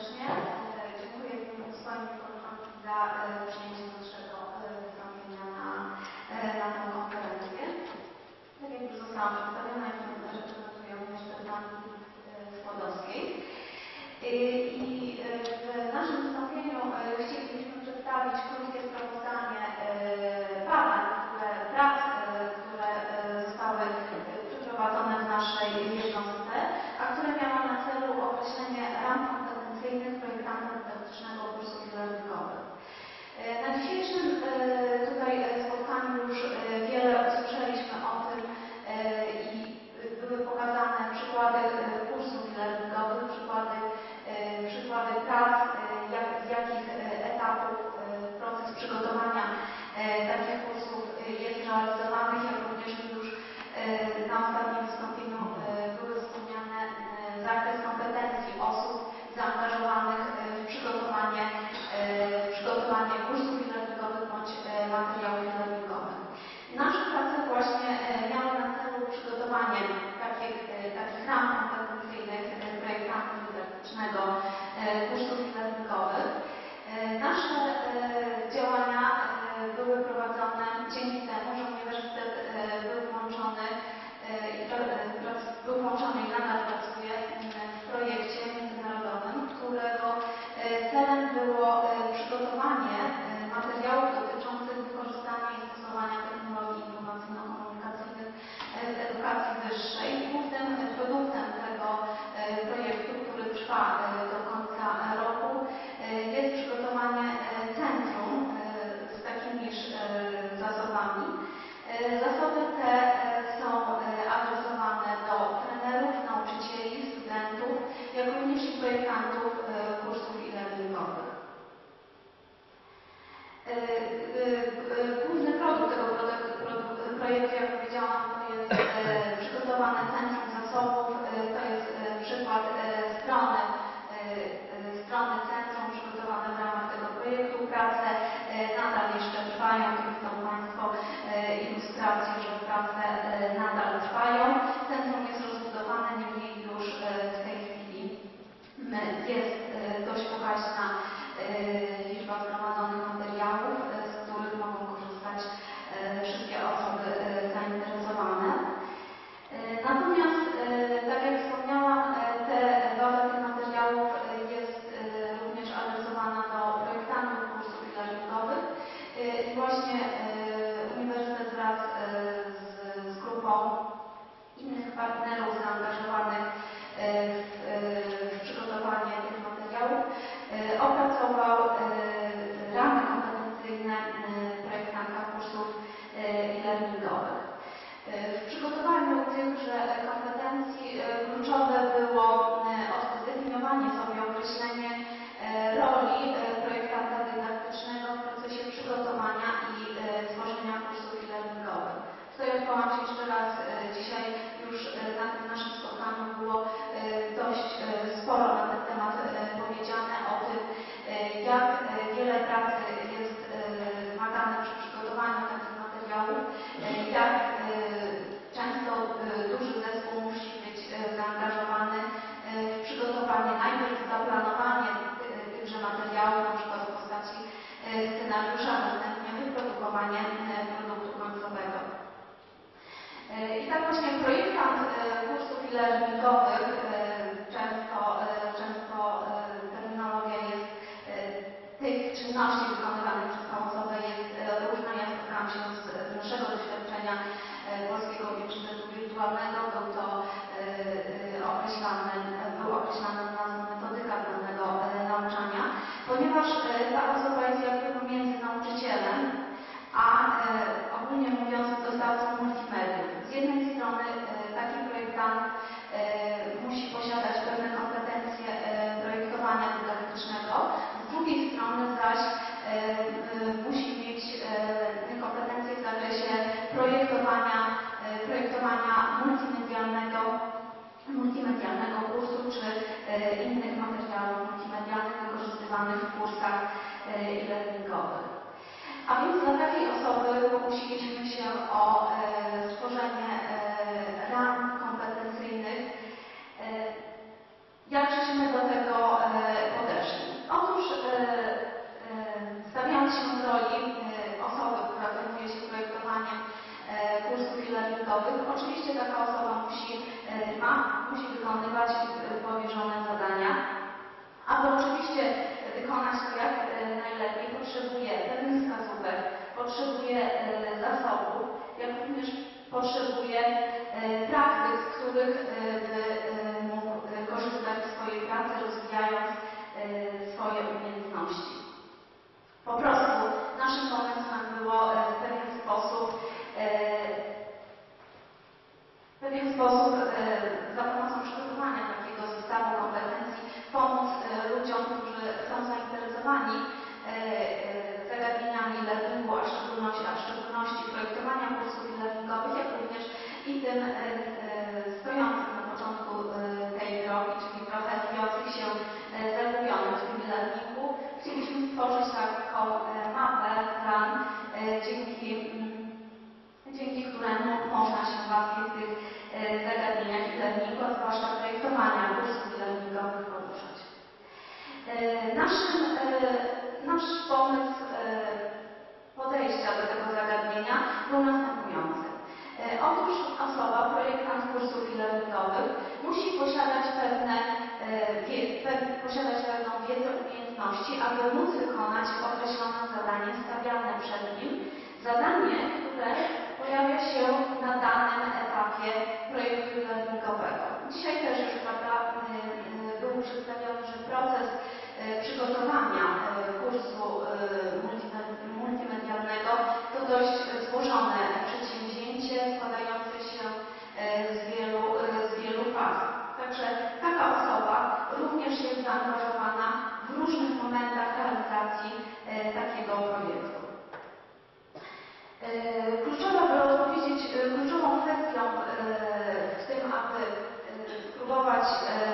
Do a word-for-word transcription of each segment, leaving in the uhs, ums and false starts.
serdecznie. Dziękuję swoim koleżankom za przyjęcie naszego wystąpienia na, na tę konferencję. Tak jak już zostałam przedstawiona, jestem reprezentuję również Bernardy Skłodowskiej. I w naszym wystąpieniu chcielibyśmy przedstawić krótkie sprawozdanie badań, które, prac, które zostały przeprowadzone w naszej jednostce, a które miały na celu określenie ram kompetencyjnych projektanta dydaktycznego kursów e-learningowych. Na dzisiejszym tutaj spotkaniu już wiele usłyszeliśmy o tym i były pokazane przykłady kursów e-learningowych, przykłady, przykłady prac, jak, z jakich etapów proces przygotowania takich kursów jest realizowany, jak również już na ostatnim wystąpieniu były wspomniane zakres kompetencji osób zaangażowanych w przygotowanie, w przygotowanie kursów e-learningowych bądź materiałów e-learningowych. Nasze prace właśnie miały na celu przygotowanie takich, takich ram kompetencyjnych projektanta dydaktycznego kursów e-learningowych. Nasze działania były prowadzone dzięki temu, że Uniwersytet był włączony był włączony i nadal pracuje w projekcie międzynarodowym, którego celem było przygotowanie materiałów dotyczących wykorzystania i stosowania technologii informacyjno-komunikacyjnych w edukacji wyższej. Głównym produktem tego projektu, który trwa do końca roku, jest przygotowanie centrum z takimiż zasobami. Zasoby te są adresowane do trenerów, nauczycieli, studentów, jak również i projektantów kursów e-learningowych. Główny produkt tego projektu, jak powiedziałam, to jest przygotowane centrum zasobów. To jest przykład strony, strony centrum przygotowane w ramach tego projektu. Prace nadal jeszcze trwają. Tu widzą Państwo ilustracje, że prace nadal trwają. Centrum jest rozbudowane, niemniej już w tej chwili jest dość pokaźna liczba zgromadzonych materiałów, z których mogą korzystać wszystkie osoby zainteresowane. Natomiast, tak jak wspomniałam, te baza tych materiałów jest również adresowana do projektantów kursów e-learningowych i właśnie Uniwersytet wraz z, z grupą innych partnerów zaangażowanych w, w przygotowanie tych materiałów opracował ramy kompetencyjne projektanta kursów e-learningowych. W przygotowaniu tychże kompetencji kluczowe było zdefiniowanie sobie, określenie roli projektanta dydaktycznego w procesie przygotowania i tworzenia kursów e-learningowych. Tutaj odwołam się jeszcze raz, dzisiaj już na tym naszym spotkaniu było dość sporo na ten temat powiedziane o tym, jak wiele pracy jest wymagane przy przygotowaniu takich materiałów, jak często duży zespół musi być zaangażowany w przygotowanie, najpierw zaplanowanie tychże materiałów, na przykład w postaci scenariusza, następnie wyprodukowanie produktu końcowego. I tak właśnie projektant kursów e-learningowych, często, często terminologia jest tych czynności wykonywanych przez tą osobę jest różna. Ja spotkałam się z naszego doświadczenia Polskiego Uniwersytetu Wirtualnego. Był to określany, był określany nazwą metodyka zdalnego nauczania, ponieważ ta osoba jest jakby pomiędzy nauczycielem a ogólnie mówiąc dostawcą multimediów. Z jednej strony taki projektant musi posiadać pewne kompetencje projektowania dydaktycznego, z drugiej strony zaś musi mieć kompetencje w zakresie projektowania, projektowania multimedialnego, multimedialnego kursu czy innych materiałów multimedialnych wykorzystywanych w kursach e-learningowych. A więc dla takiej osoby pokusiliśmy się o stworzenie ram kompetencyjnych. Jak żeśmy do tego podeszli? znajdujących się zagubionych w tym e-learningu. Chcieliśmy stworzyć taką mapę, plan, dzięki, dzięki któremu można się łatwiej w tych zagadnieniach e-learningu, a zwłaszcza projektowania kursów e-learningowych poruszać. Naszym, nasz pomysł podejścia do tego zagadnienia był następujący. Otóż osoba, projektant kursów e-learningowych musi posiadać pewne, posiadać pewną wiedzę, umiejętności, aby móc wykonać określone zadanie stawiane przed nim. Zadanie, które pojawia się na danym etapie projektu e-learningowego. Dzisiaj też już prawda, był przedstawiony, że proces przygotowania kursu multimedialnego to dość złożone przedsięwzięcie składające się z wielu, z wielu faz. Także taka osoba również jest zaangażowana w różnych momentach realizacji takiego projektu. Kluczowa, by odpowiedzieć, kluczową kwestią w tym, aby spróbować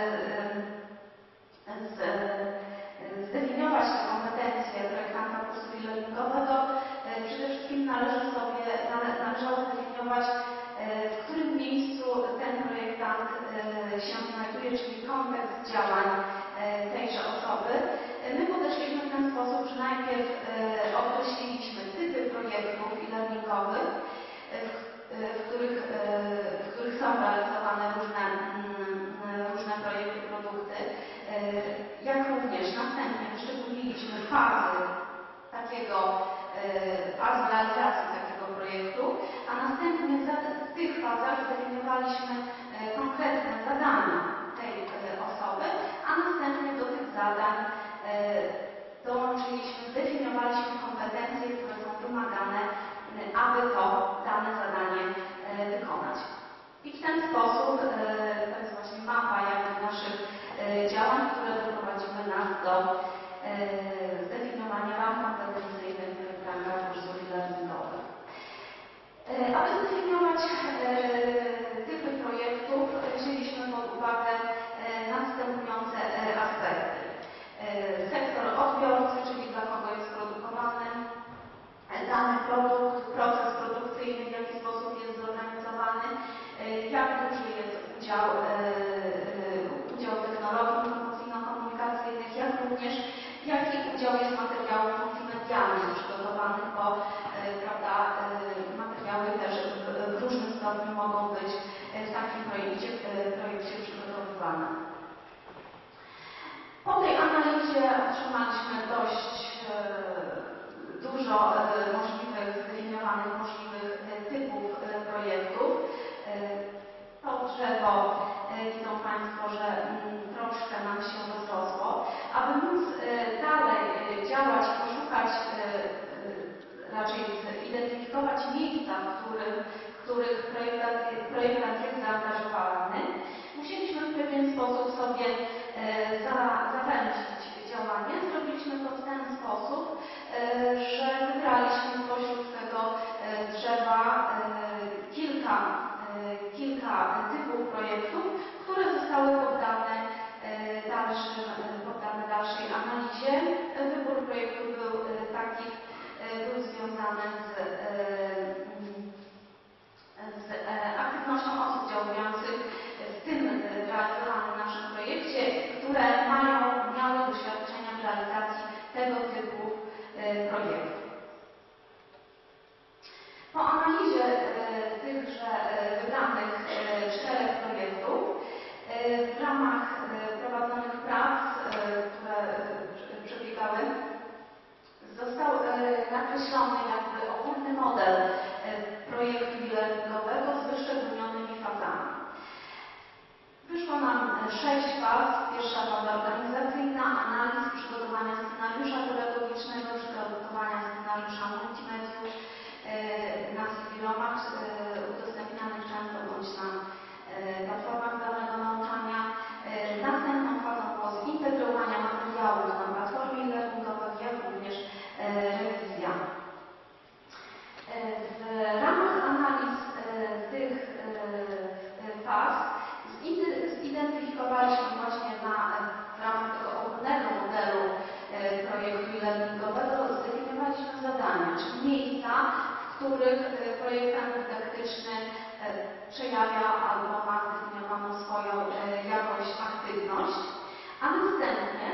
zdefiniować te kompetencje projektanta kursu e-learningowego, przede wszystkim należy sobie, należało zdefiniować, w którym miejscu ten projektant się znajduje, czyli kontekst działań tejże osoby. My podeszliśmy w ten sposób, że najpierw określiliśmy typy projektów e-learningowych, w których, w których są realizowane różne, różne projekty, produkty, jak również następnie wyszczególniliśmy fazy takiego, fazy realizacji takiego projektu, a następnie w tych fazach zdefiniowaliśmy konkretne zadania tej osoby, a następnie do tych zadań dołączyliśmy, zdefiniowaliśmy kompetencje, które są wymagane, aby to dane zadanie wykonać. I w ten sposób, to jest właśnie mapa jakby naszych działań, które doprowadziły nas do zdefiniowania ram kompetencyjnych projektanta kursów e-learningowych. Aby zdefiniować typy projektów, wzięliśmy pod uwagę następujące aspekty. Sektor odbiorcy, czyli dla kogo jest produkowany dany produkt, proces produkcyjny, w jaki sposób jest zorganizowany, jak duży jest udział, udział technologii informacyjno-komunikacyjnych, jak również jaki udział jest materiałów multimedialnych przygotowanych, bo prawda, materiały też w różnym stopniu mogą być w takim projekcie, projekcie przygotowywane. Po tej analizie otrzymaliśmy dość dużo możliwych, zdefiniowanych możliwych typów projektów. To drzewo, widzą Państwo, że troszkę nam się rozrosło. Aby móc dalej działać i poszukać, raczej zidentyfikować miejsca, w których, w których projektant, projektant jest zaangażowany, musieliśmy w pewien sposób sobie zawęzić działanie. Zrobiliśmy to w ten sposób, że wybraliśmy spośród tego drzewa kilka, kilka typów projektów, które zostały poddane, dalszym, poddane dalszej analizie. Wybór projektów był taki, był związany z, z aktywnością osób działających w tym realizowanym naszym projekcie, które mają, miały doświadczenia w realizacji tego typu projektów. Po analizie tychże wybranych czterech projektów w ramach prowadzonych prac, które przebiegały, został nakreślony jakby ogólny model projektu e-learningowego z wyszczególnionymi fazami. Wyszło nam sześć faz. Pierwsza faza organizacyjna, analiz, przygotowania scenariusza pedagogicznego, przygotowania scenariusza multimediów na C D-romach udostępnianych często bądź na platformach zdalnego nauczania. Następną fazą było zintegrowania materiałów na platformie e-learningowej, jak również rewizja. W ramach analiz tych faz zidentyfikowaliśmy właśnie na których projektant dydaktyczny przejawia albo ma zdefiniowaną swoją jakąś aktywność, a następnie,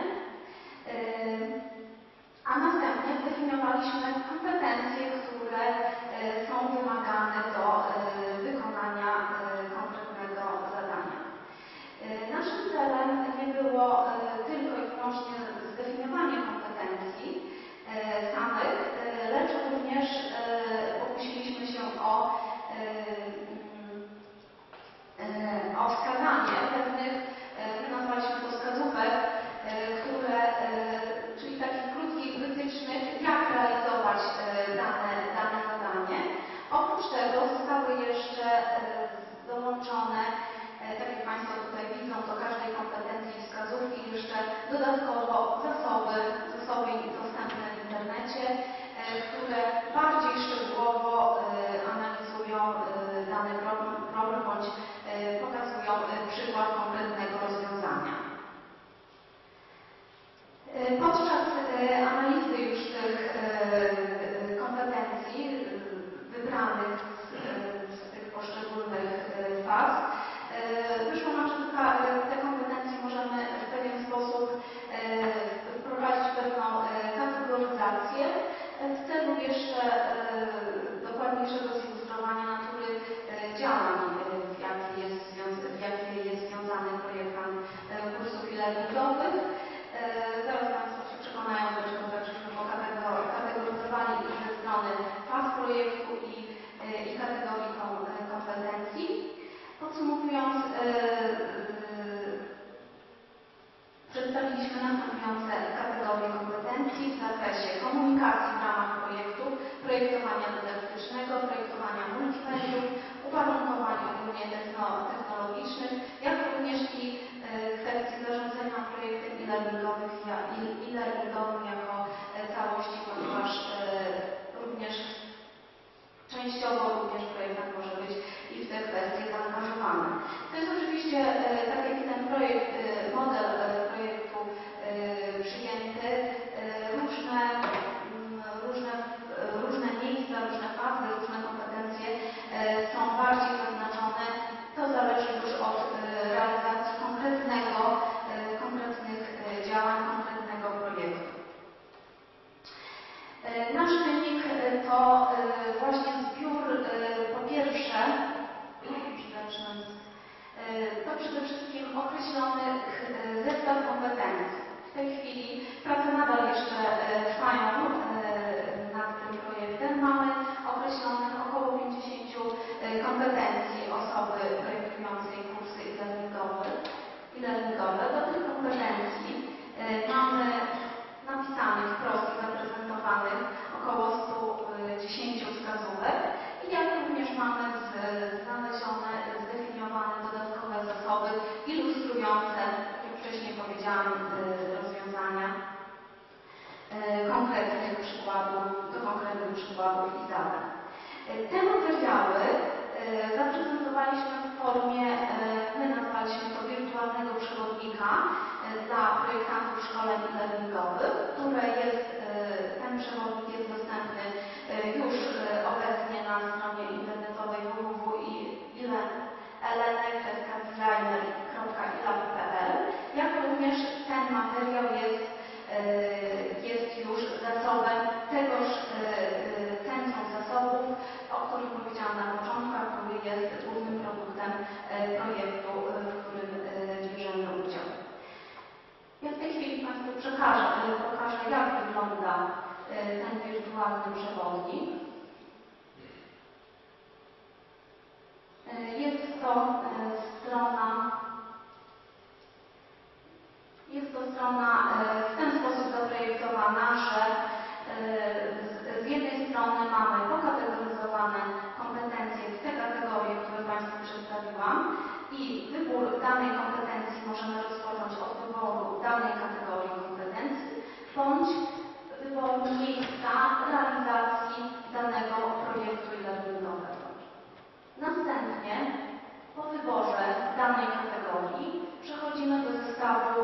a następnie zdefiniowaliśmy kompetencje, które są wymagane do wykonania konkretnego zadania. Naszym celem nie było tylko i wyłącznie zdefiniowanie kompetencji samych, lecz również pokusiliśmy się o, o wskazanie pewnych, my nazwaliśmy to wskazówek, które, czyli takich krótkich wytycznych, jak realizować dane, dane zadanie. Oprócz tego zostały jeszcze dołączone, tak jak Państwo tutaj widzą, do każdej kompetencji wskazówki jeszcze dodatkowo zasoby, zasoby dostępne w internecie, które bardziej szczegółowo analizują dany problem, problem bądź pokazują przykład konkretnego rozwiązania. Podczas analizy już tych kompetencji wybranych z, z tych poszczególnych faz wyszło nam, że te kompetencje możemy w pewien sposób wprowadzić pewną kategoryzację w celu jeszcze dokładniejszego zilustrowania natury działań, w jakie jest, w jakie jest związany projektant kursów e-learningowych. Zaraz Państwo się przekonają, dlaczego tak żeśmy kategoryzowali ich ze strony faz projektu i, i kategorii kompetencji. Podsumowując, przedstawiliśmy następujące kategorie kompetencji w zakresie komunikacji w ramach projektu, projektowania dydaktycznego, projektowania multimediów, uwarunkowań ogólnie technologicznych, jak również i kwestii zarządzania projektem e-learningowym jako całości, ponieważ również częściowo również projektant może być i w te kwestie zaangażowany. To jest oczywiście, tak jak i ten projekt, model projektu przyjęty, różne, różne, różne miejsca, różne fazy, różne kompetencje są bardziej zaznaczone. To zależy już od realizacji konkretnego, konkretnych działań, konkretnego projektu. Nasz wynik to właśnie zbiór, po pierwsze, to przede wszystkim określony zestaw kompetencji. W tej chwili prace nadal jeszcze trwają nad tym projektem. Mamy określonych około pięćdziesięciu kompetencji osoby projektującej kursy e-learningowe. Do tych kompetencji mamy napisanych wprost i zaprezentowanych około stu dziesięciu wskazówek i jak również mamy znalezione, zdefiniowane dodatkowe zasoby ilustrujące, jak wcześniej powiedziałam, rozwiązania konkretnych przykładów, do konkretnych przykładów i zadań. Te materiały zaprezentowaliśmy w formie, my nazwaliśmy to wirtualnego przewodnika dla projektantów szkoleń e-learningowych, które jest, ten przewodnik jest dostępny już obecnie na stronie internetowej w w w kropka designer kropka i l a b kropka p l, jak również ten materiał jest, jest już zasobem tegoż centrum zasobów, o którym powiedziałam na początku, a który jest głównym produktem projektu, w którym bierzemy udział. Ja w tej chwili Państwu przekażę, pokażę, jak wygląda ten wirtualny przewodnik. Jest to strona, jest to strona w ten sposób zaprojektowana, że z jednej strony mamy pokategoryzowane kompetencje w te kategorie, które Państwu przedstawiłam i wybór danej kompetencji możemy rozpocząć od wyboru danej kategorii kompetencji bądź wyboru miejsca realizacji danego projektu e-learningowego. Następnie po wyborze danej kategorii przechodzimy do zestawu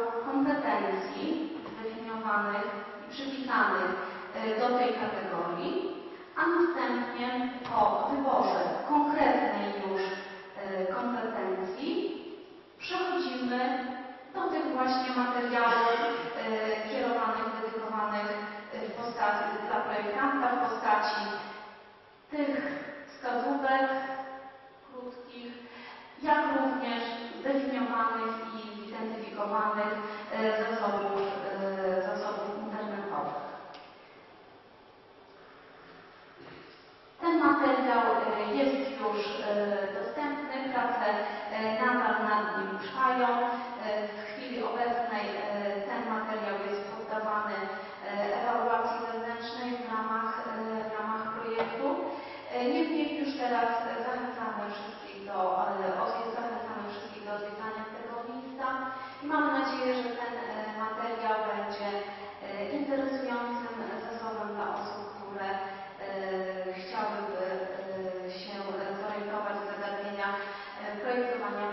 kompetencji zdefiniowanych i przypisanych do tej kategorii, a a następnie po wyborze konkretnej już kompetencji przechodzimy do tych właśnie materiałów kierowanych, dedykowanych w postaci dla projektanta, w postaci tych wskazówek krótkich, jak również zdefiniowanych i zidentyfikowanych zasobów, zasobów internetowych. Ten materiał jest już dostępny, prace nadal nad nim trwają. W chwili obecnej ten materiał jest poddawany ewaluacji wewnętrznej w ramach, w ramach projektu. Niemniej już teraz zachęcamy wszystkich do, zachęcamy wszystkich do odwiedzania tego miejsca i mamy nadzieję, że ten materiał będzie interesującym zasobem dla osób, które chciałyby się zorientować w zagadnieniach projektowania